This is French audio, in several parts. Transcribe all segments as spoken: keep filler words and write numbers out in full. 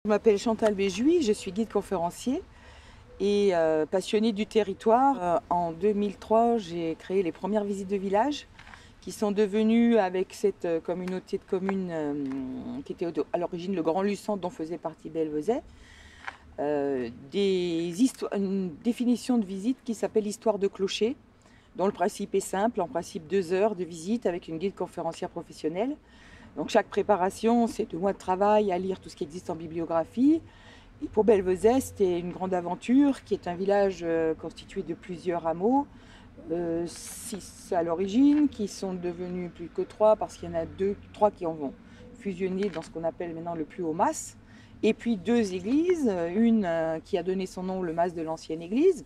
Je m'appelle Chantal Béjouy, je suis guide conférencier et euh, passionnée du territoire. Euh, en deux mille trois, j'ai créé les premières visites de village qui sont devenues, avec cette euh, communauté de communes euh, qui était à l'origine le Grand Luçon dont faisait partie Belvezet, euh, des une définition de visite qui s'appelle l'histoire de clocher, dont le principe est simple, en principe deux heures de visite avec une guide conférencière professionnelle. Donc chaque préparation, c'est deux mois de travail à lire tout ce qui existe en bibliographie. Et pour Belvezet, c'était une grande aventure qui est un village euh, constitué de plusieurs hameaux, euh, six à l'origine, qui sont devenus plus que trois parce qu'il y en a deux, trois qui en vont fusionner dans ce qu'on appelle maintenant le plus haut mas. Et puis deux églises, une euh, qui a donné son nom, le mas de l'ancienne église.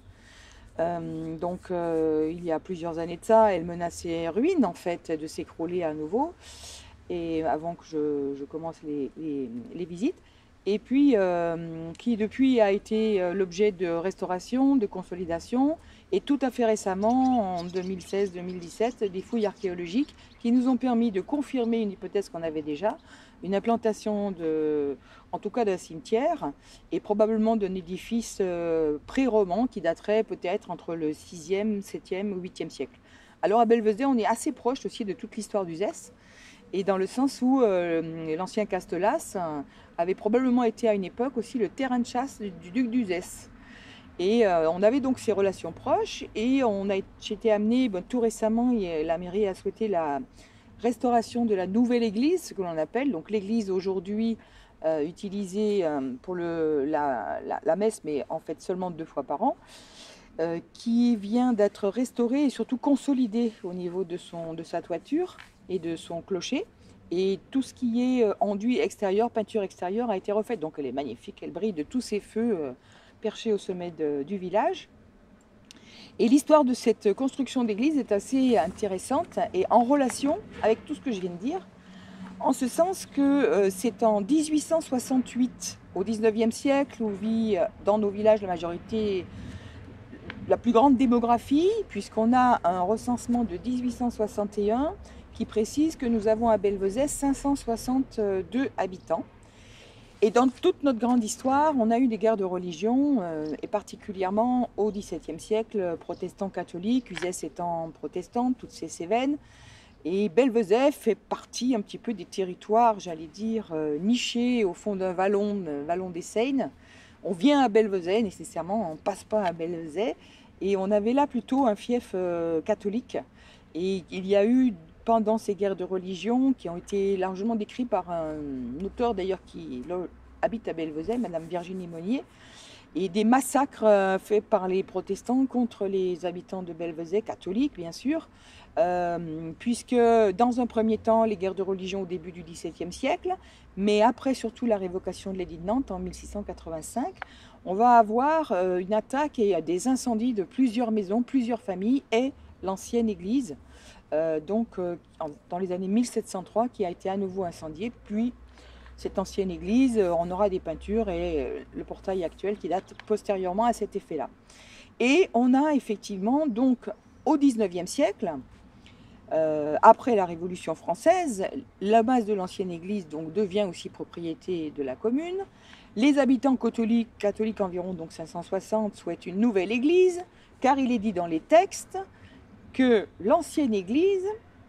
Euh, donc euh, il y a plusieurs années de ça, elle menaçait ruine en fait de s'écrouler à nouveau. Et avant que je, je commence les, les, les visites, et puis euh, qui depuis a été l'objet de restauration, de consolidation, et tout à fait récemment, en deux mille seize deux mille dix-sept, des fouilles archéologiques qui nous ont permis de confirmer une hypothèse qu'on avait déjà, une implantation, de, en tout cas d'un cimetière, et probablement d'un édifice euh, pré-roman qui daterait peut-être entre le sixième, septième ou huitième siècle. Alors à Belvezet, on est assez proche aussi de toute l'histoire d'Uzès, et dans le sens où euh, l'ancien Castelas euh, avait probablement été à une époque aussi le terrain de chasse du, du duc d'Uzès. Et euh, on avait donc ces relations proches, et on a été amené, bon, tout récemment, la mairie a souhaité la restauration de la nouvelle église, ce que l'on appelle, donc l'église aujourd'hui euh, utilisée euh, pour le, la, la, la messe, mais en fait seulement deux fois par an, euh, qui vient d'être restaurée et surtout consolidée au niveau de, son, de sa toiture et de son clocher, et tout ce qui est enduit extérieur, peinture extérieure a été refaite. Donc elle est magnifique, elle brille de tous ses feux euh, perchés au sommet de, du village. Et l'histoire de cette construction d'église est assez intéressante et en relation avec tout ce que je viens de dire, en ce sens que euh, c'est en mille huit cent soixante-huit, au dix-neuvième siècle, où vit dans nos villages la majorité, la plus grande démographie, puisqu'on a un recensement de mille huit cent soixante et un qui précise que nous avons à Belvezet cinq cent soixante-deux habitants. Et dans toute notre grande histoire, on a eu des guerres de religion, euh, et particulièrement au dix-septième siècle, protestants catholiques, Uzès étant protestante, toutes ces Cévennes. Et Belvezet fait partie un petit peu des territoires, j'allais dire, euh, nichés au fond d'un vallon, euh, vallon des Seines. On vient à Belvezet nécessairement, on ne passe pas à Belvezet. Et on avait là plutôt un fief euh, catholique. Et il y a eu, pendant ces guerres de religion, qui ont été largement décrites par un auteur d'ailleurs qui habite à Belvezet, Madame Virginie Monnier, et des massacres euh, faits par les protestants contre les habitants de Belvezet, catholiques bien sûr, euh, puisque dans un premier temps, les guerres de religion au début du dix-septième siècle, mais après surtout la révocation de l'édit de Nantes en mille six cent quatre-vingt-cinq, on va avoir euh, une attaque et des incendies de plusieurs maisons, plusieurs familles et l'ancienne église, euh, donc euh, dans les années mille sept cent trois, qui a été à nouveau incendiée, puis cette ancienne église, on aura des peintures et le portail actuel qui date postérieurement à cet effet-là. Et on a effectivement, donc, au dix-neuvième siècle, euh, après la Révolution française, la base de l'ancienne église donc, devient aussi propriété de la commune. Les habitants catholiques, catholiques environ donc cinq cent soixante, souhaitent une nouvelle église, car il est dit dans les textes que l'ancienne église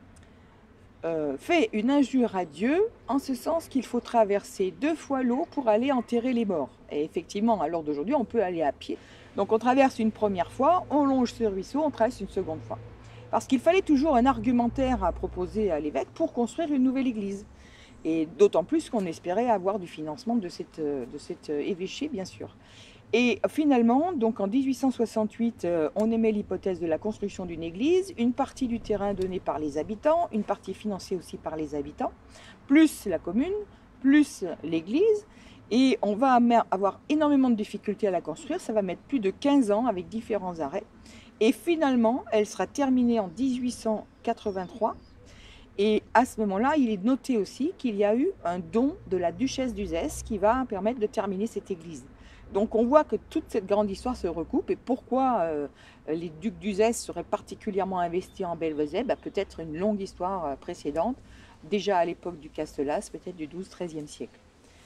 Euh, fait une injure à Dieu, en ce sens qu'il faut traverser deux fois l'eau pour aller enterrer les morts. Et effectivement, à l'heure d'aujourd'hui, on peut aller à pied. Donc on traverse une première fois, on longe ce ruisseau, on traverse une seconde fois. Parce qu'il fallait toujours un argumentaire à proposer à l'évêque pour construire une nouvelle église. Et d'autant plus qu'on espérait avoir du financement de, cette, de cet évêché, bien sûr. Et finalement, donc en mille huit cent soixante-huit, euh, on émet l'hypothèse de la construction d'une église, une partie du terrain donné par les habitants, une partie financée aussi par les habitants, plus la commune, plus l'église. Et on va avoir énormément de difficultés à la construire, ça va mettre plus de quinze ans avec différents arrêts. Et finalement, elle sera terminée en mille huit cent quatre-vingt-trois. Et à ce moment-là, il est noté aussi qu'il y a eu un don de la duchesse d'Uzès qui va permettre de terminer cette église. Donc on voit que toute cette grande histoire se recoupe. Et pourquoi euh, les ducs d'Uzès seraient particulièrement investis en Belvezet? Bah, peut-être une longue histoire précédente, déjà à l'époque du Castelas, peut-être du douzième treizième siècle.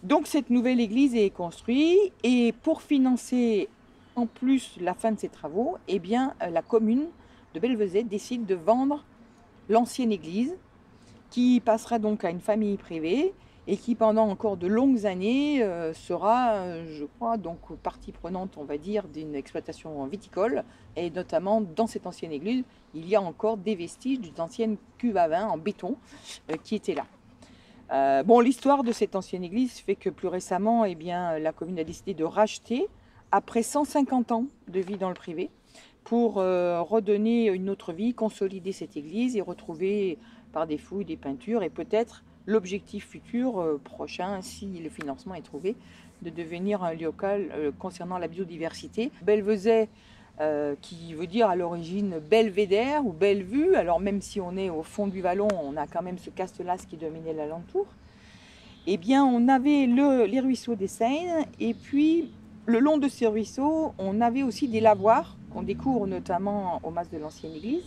Donc cette nouvelle église est construite et pour financer en plus la fin de ces travaux, eh bien, la commune de Belvezet décide de vendre l'ancienne église qui passera donc à une famille privée et qui pendant encore de longues années euh, sera, euh, je crois, donc partie prenante, on va dire, d'une exploitation viticole. Et notamment dans cette ancienne église, il y a encore des vestiges d'une ancienne cuve à vin en béton euh, qui était là. Euh, bon, l'histoire de cette ancienne église fait que plus récemment, eh bien, la commune a décidé de racheter, après cent cinquante ans de vie dans le privé, pour euh, redonner une autre vie, consolider cette église et retrouver par des fouilles, des peintures et peut-être l'objectif futur euh, prochain, si le financement est trouvé, de devenir un lieu local euh, concernant la biodiversité. Belvezet, euh, qui veut dire à l'origine belvédère ou belle vue, alors même si on est au fond du vallon, on a quand même ce castelas qui dominait l'alentour. Eh bien, on avait le, les ruisseaux des Seines et puis le long de ces ruisseaux, on avait aussi des lavoirs qu'on découvre notamment au mas de l'ancienne église.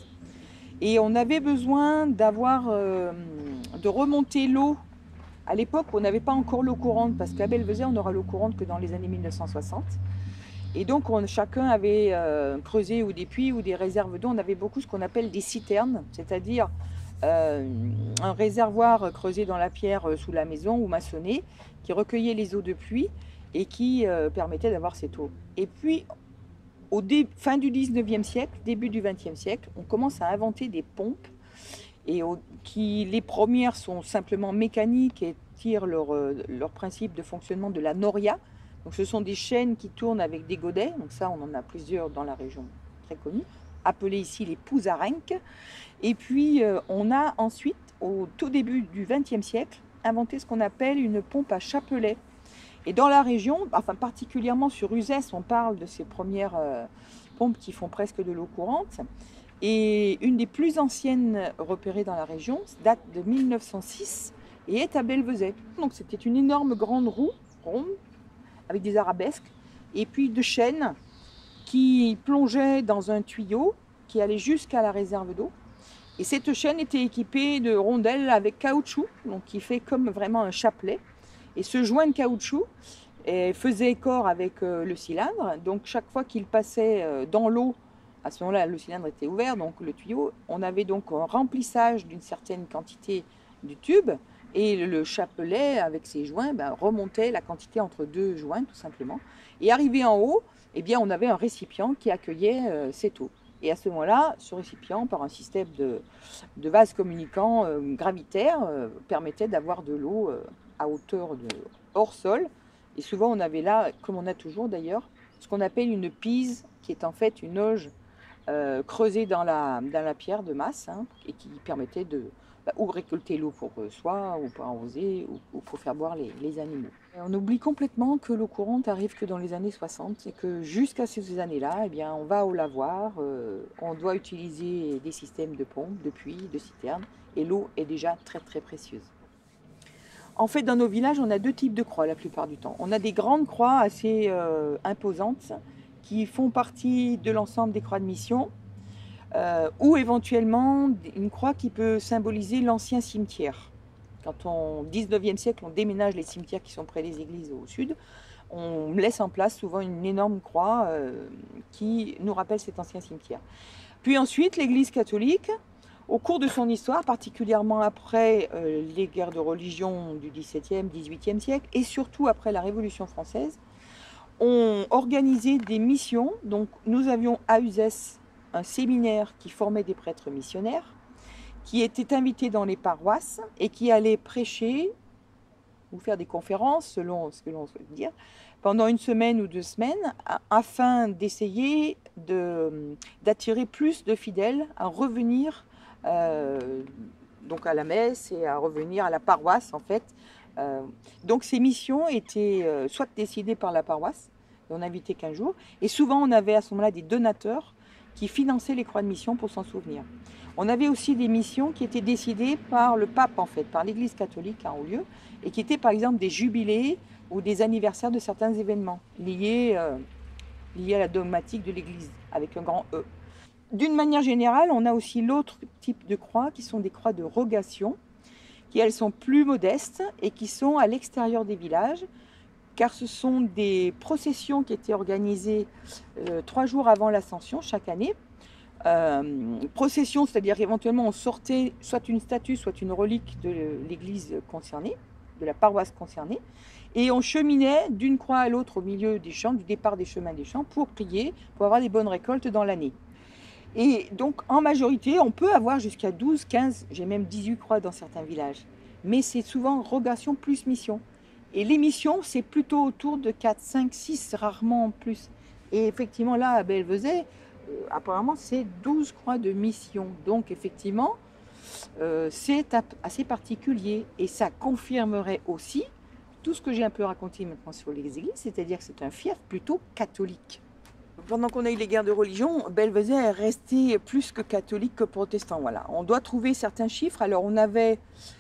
Et on avait besoin d'avoir, euh, de remonter l'eau. À l'époque, on n'avait pas encore l'eau courante, parce qu'à Belvezet, on n'aura l'eau courante que dans les années mille neuf cent soixante. Et donc, on, chacun avait euh, creusé ou des puits ou des réserves d'eau. On avait beaucoup ce qu'on appelle des citernes, c'est-à-dire euh, un réservoir creusé dans la pierre sous la maison ou maçonné, qui recueillait les eaux de pluie et qui euh, permettait d'avoir cette eau. Et puis, au dé, fin du dix-neuvième siècle, début du vingtième siècle, on commence à inventer des pompes et au, qui, les premières sont simplement mécaniques et tirent leur, leur principe de fonctionnement de la noria. Donc ce sont des chaînes qui tournent avec des godets, donc ça on en a plusieurs dans la région très connues, appelées ici les pouzarenques. Et puis euh, on a ensuite, au tout début du vingtième siècle, inventé ce qu'on appelle une pompe à chapelet. Et dans la région, enfin particulièrement sur Uzès, on parle de ces premières euh, pompes qui font presque de l'eau courante. Et une des plus anciennes repérées dans la région date de mille neuf cent six et est à Belvezet. Donc c'était une énorme grande roue ronde avec des arabesques et puis de chaînes qui plongeaient dans un tuyau qui allait jusqu'à la réserve d'eau. Et cette chaîne était équipée de rondelles avec caoutchouc, donc qui fait comme vraiment un chapelet. Et ce joint de caoutchouc faisait corps avec le cylindre. Donc chaque fois qu'il passait dans l'eau, à ce moment-là, le cylindre était ouvert, donc le tuyau. On avait donc un remplissage d'une certaine quantité du tube. Et le chapelet, avec ses joints, ben, remontait la quantité entre deux joints, tout simplement. Et arrivé en haut, eh bien, on avait un récipient qui accueillait euh, cette eau. Et à ce moment-là, ce récipient, par un système de, de vase communicant euh, gravitaire, euh, permettait d'avoir de l'eau euh, à hauteur de hors sol. Et souvent, on avait là, comme on a toujours d'ailleurs, ce qu'on appelle une pise, qui est en fait une auge euh, creusée dans la, dans la pierre de masse, hein, et qui permettait de bah, ou récolter l'eau pour soi, ou pour arroser, ou, ou pour faire boire les, les animaux. Et on oublie complètement que l'eau courante arrive que dans les années soixante, et que jusqu'à ces années-là, eh bien, on va au lavoir, euh, on doit utiliser des systèmes de pompes, de puits, de citernes, et l'eau est déjà très très précieuse. En fait, dans nos villages, on a deux types de croix la plupart du temps. On a des grandes croix assez euh, imposantes qui font partie de l'ensemble des croix de mission, euh, ou éventuellement une croix qui peut symboliser l'ancien cimetière. Quand au dix-neuvième siècle, on déménage les cimetières qui sont près des églises au sud, on laisse en place souvent une énorme croix euh, qui nous rappelle cet ancien cimetière. Puis ensuite, l'Église catholique, au cours de son histoire, particulièrement après euh, les guerres de religion du dix-septième, dix-huitième siècle, et surtout après la Révolution française, ont organisé des missions. Donc nous avions à Uzès un séminaire qui formait des prêtres missionnaires, qui étaient invités dans les paroisses et qui allaient prêcher ou faire des conférences, selon ce que l'on souhaite dire, pendant une semaine ou deux semaines, afin d'essayer de, d'attirer plus de fidèles à revenir euh, donc à la messe et à revenir à la paroisse en fait. Euh, donc ces missions étaient euh, soit décidées par la paroisse, et on n'invitait qu'un jour, et souvent on avait à ce moment-là des donateurs qui finançaient les croix de mission pour s'en souvenir. On avait aussi des missions qui étaient décidées par le pape en fait, par l'Église catholique en haut lieu, et qui étaient par exemple des jubilés ou des anniversaires de certains événements liés, euh, liés à la dogmatique de l'Église, avec un grand E. D'une manière générale, on a aussi l'autre type de croix qui sont des croix de rogation, qui elles sont plus modestes et qui sont à l'extérieur des villages, car ce sont des processions qui étaient organisées euh, trois jours avant l'Ascension chaque année. Euh, procession, c'est-à-dire éventuellement on sortait soit une statue, soit une relique de l'église concernée, de la paroisse concernée, et on cheminait d'une croix à l'autre au milieu des champs, du départ des chemins des champs, pour prier, pour avoir des bonnes récoltes dans l'année. Et donc en majorité, on peut avoir jusqu'à douze, quinze, j'ai même dix-huit croix dans certains villages, mais c'est souvent rogation plus mission. Et les missions, c'est plutôt autour de quatre, cinq, six, rarement plus. Et effectivement, là, à Belvezet, euh, apparemment, c'est douze croix de mission. Donc, effectivement, euh, c'est assez particulier. Et ça confirmerait aussi tout ce que j'ai un peu raconté maintenant sur les églises, c'est-à-dire que c'est un fief plutôt catholique. Pendant qu'on a eu les guerres de religion, Belvezet est resté plus que catholique que protestant. Voilà. On doit trouver certains chiffres. Alors, on avait...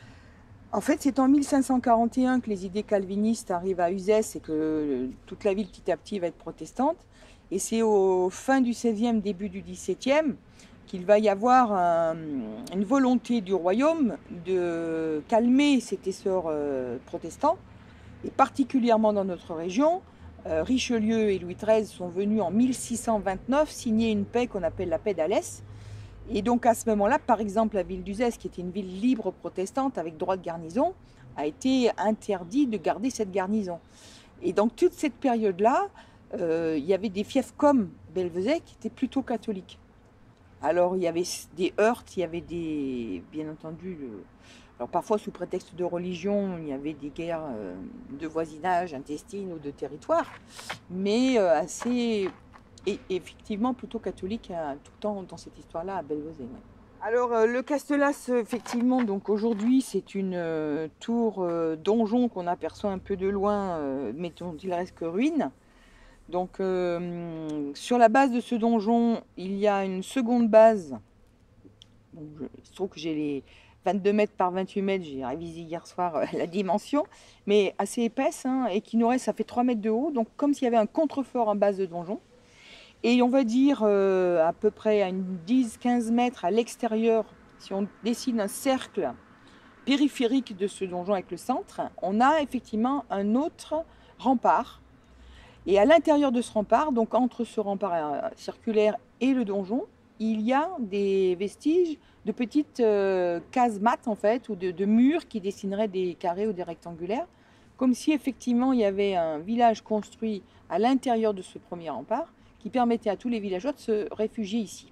En fait, c'est en mille cinq cent quarante et un que les idées calvinistes arrivent à Uzès et que toute la ville petit à petit va être protestante. Et c'est au fin du seizième, début du dix-septième qu'il va y avoir un, une volonté du royaume de calmer cet essor euh, protestant. Et particulièrement dans notre région, euh, Richelieu et Louis treize sont venus en mille six cent vingt-neuf signer une paix qu'on appelle la paix d'Alès. Et donc à ce moment-là, par exemple, la ville d'Uzès, qui était une ville libre protestante avec droit de garnison, a été interdit de garder cette garnison. Et donc toute cette période-là, euh, il y avait des fiefs comme Belvezet qui étaient plutôt catholiques. Alors il y avait des heurts, il y avait des, bien entendu, le, alors parfois sous prétexte de religion, il y avait des guerres euh, de voisinage, intestines ou de territoire, mais euh, assez... Et effectivement plutôt catholique hein, tout le temps dans cette histoire-là à Belvezet. Ouais. Alors euh, le Castelas, effectivement, donc aujourd'hui c'est une euh, tour euh, donjon qu'on aperçoit un peu de loin, euh, mais dont il reste que ruine. Donc euh, sur la base de ce donjon, il y a une seconde base. Bon, je, il se trouve que j'ai les vingt-deux mètres par vingt-huit mètres, j'ai révisé hier soir euh, la dimension, mais assez épaisse hein, et qui nous reste, ça fait trois mètres de haut, donc comme s'il y avait un contrefort en base de donjon. Et on va dire euh, à peu près à une dix à quinze mètres à l'extérieur, si on dessine un cercle périphérique de ce donjon avec le centre, on a effectivement un autre rempart. Et à l'intérieur de ce rempart, donc entre ce rempart circulaire et le donjon, il y a des vestiges de petites euh, casemates en fait, ou de, de murs qui dessineraient des carrés ou des rectangulaires, comme si effectivement il y avait un village construit à l'intérieur de ce premier rempart, qui permettait à tous les villageois de se réfugier ici.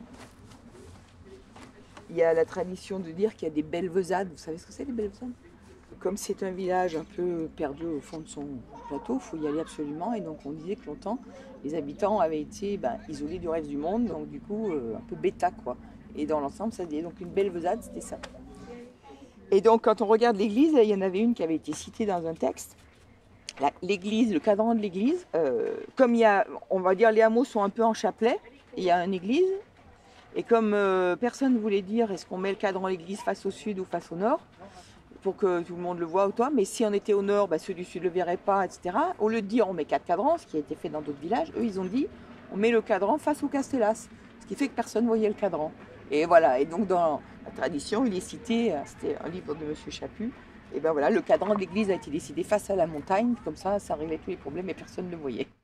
Il y a la tradition de dire qu'il y a des belvezades. Vous savez ce que c'est les belvezades? Comme c'est un village un peu perdu au fond de son plateau, il faut y aller absolument. Et donc on disait que longtemps, les habitants avaient été ben, isolés du reste du monde, donc du coup euh, un peu bêta quoi. Et dans l'ensemble, ça disait donc une belvezade, c'était ça. Et donc quand on regarde l'église, il y en avait une qui avait été citée dans un texte. L'église, le cadran de l'église, euh, comme il y a, on va dire les hameaux sont un peu en chapelet, il y a une église, et comme euh, personne ne voulait dire est-ce qu'on met le cadran de l'église face au sud ou face au nord, pour que tout le monde le voit ou toi, mais si on était au nord, bah, ceux du sud ne le verraient pas, et cetera. Au lieu de dire on met quatre cadrans, ce qui a été fait dans d'autres villages, eux ils ont dit on met le cadran face au Castelas, ce qui fait que personne ne voyait le cadran. Et voilà, et donc dans la tradition, il est cité, c'était un livre de Monsieur Chaput, et ben voilà, le cadran de l'église a été décidé face à la montagne, comme ça, ça réglait tous les problèmes et personne ne le voyait.